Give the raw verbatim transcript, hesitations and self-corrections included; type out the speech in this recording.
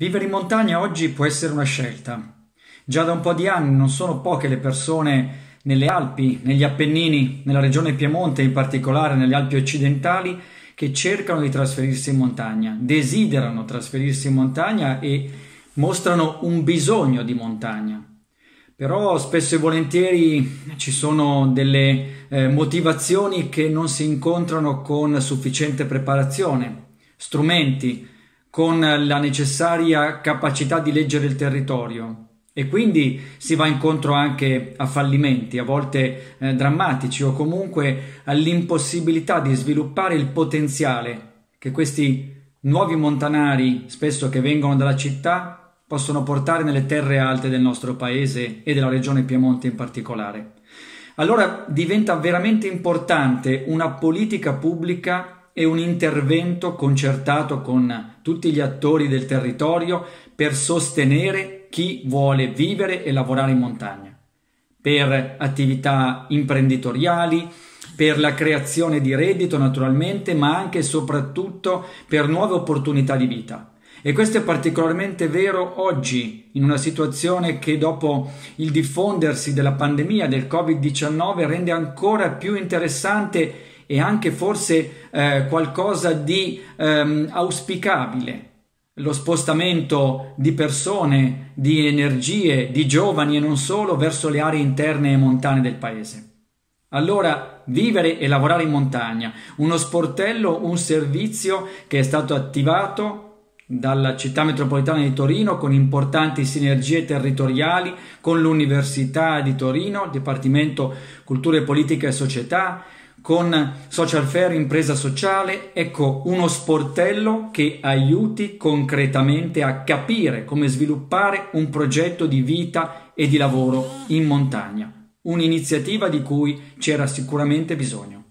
Vivere in montagna oggi può essere una scelta. Già da un po' di anni non sono poche le persone nelle Alpi, negli Appennini, nella regione Piemonte, in particolare nelle Alpi occidentali, che cercano di trasferirsi in montagna, desiderano trasferirsi in montagna e mostrano un bisogno di montagna. Però spesso e volentieri ci sono delle eh, motivazioni che non si incontrano con sufficiente preparazione, strumenti, con la necessaria capacità di leggere il territorio, e quindi si va incontro anche a fallimenti, a volte eh, drammatici, o comunque all'impossibilità di sviluppare il potenziale che questi nuovi montanari, spesso che vengono dalla città, possono portare nelle terre alte del nostro paese e della regione Piemonte in particolare. Allora diventa veramente importante una politica pubblica e un intervento concertato con tutti gli attori del territorio per sostenere chi vuole vivere e lavorare in montagna, per attività imprenditoriali, per la creazione di reddito naturalmente, ma anche e soprattutto per nuove opportunità di vita. E questo è particolarmente vero oggi, in una situazione che dopo il diffondersi della pandemia del covid diciannove rende ancora più interessante e anche forse eh, qualcosa di ehm, auspicabile lo spostamento di persone, di energie, di giovani e non solo verso le aree interne e montane del paese. Allora, vivere e lavorare in montagna, uno sportello, un servizio che è stato attivato dalla città metropolitana di Torino con importanti sinergie territoriali, con l'Università di Torino, il Dipartimento Cultura, Politica e Società, con Social Fair Impresa Sociale. Ecco, uno sportello che aiuti concretamente a capire come sviluppare un progetto di vita e di lavoro in montagna, un'iniziativa di cui c'era sicuramente bisogno.